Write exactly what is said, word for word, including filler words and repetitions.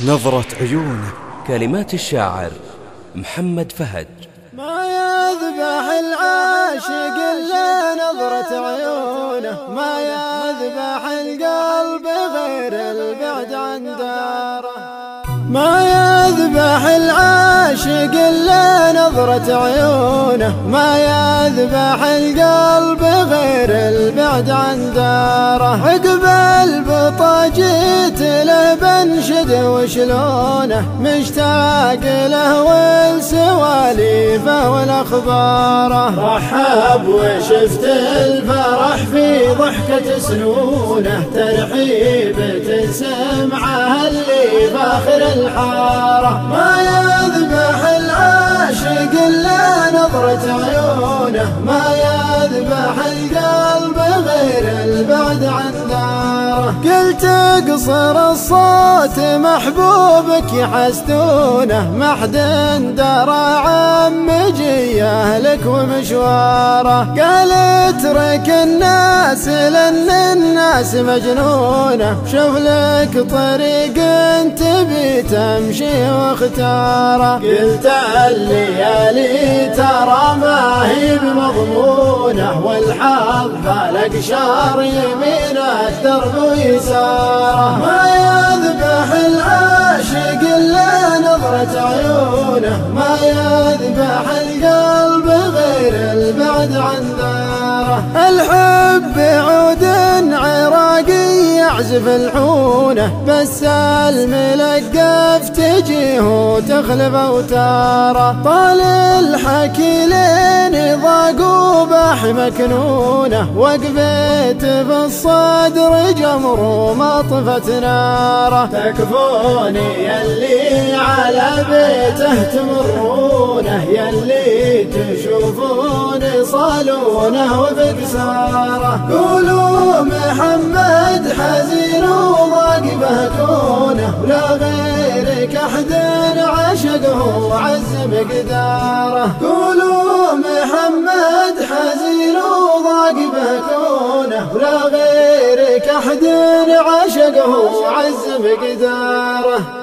نظرة عيونه. كلمات الشاعر محمد فهد. ما يذبح العاشق إلا نظرة عيونه، ما يذبح القلب غير البعد عن داره. ما يذبح العاشق إلا نظرة عيونه، ما يذبح القلب غير البعد عن داره. عقب البطا جيت له بنشد وشلونه، مشتاق له والسواليفه والاخباره. رحب وشفت الفرح في ضحكة سنونه، ترحيبة سمعه اللي فاخر الحاره. ما يذبح العاشق الا نظرة عيونه، ما يذبح القلب غير البعد عن داره. قلت اقصر الصوت محبوبك يحسدونه، ما حد درى عم جيه لك ومشواره. قال اترك الناس لان الناس مجنونه، شوف لك طريق تبي تمشي واختاره. قلت الليالي ترى ما هي بمضمونه، والحظ بالك شار يمين الدرب ويساره. ما يذبح العاشق الا نظرة عيونه، ما يذبح القلب غير البعد عن داره. الحب عود عراقي يعزف الحونه، بس الملقف تجيه وتخلف اوتاره. طال الحكي لين ضاق وباح مكنونه، وقفت في الصدر جمر وما طفت ناره. تكفوني يلي على بيته تمرونه، يلي تشوفوني صالونه وبكساره. قولوا محمد حزين وضاق بهكونه، ولا غيرك احد عشقه وعز مقداره. قولوا محمد حزين وضاق بهكونه، ولا غيرك احد عشقه وعز مقداره.